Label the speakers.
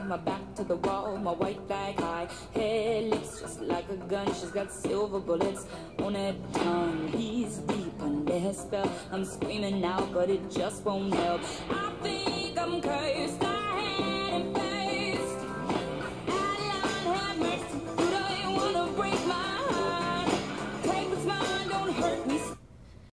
Speaker 1: my back to the wall, my white flag high, hair, lips just like a gun. She's got silver bullets on her tongue. He's deep under her spell. I'm screaming out, but it just won't help. I think I'm cursed.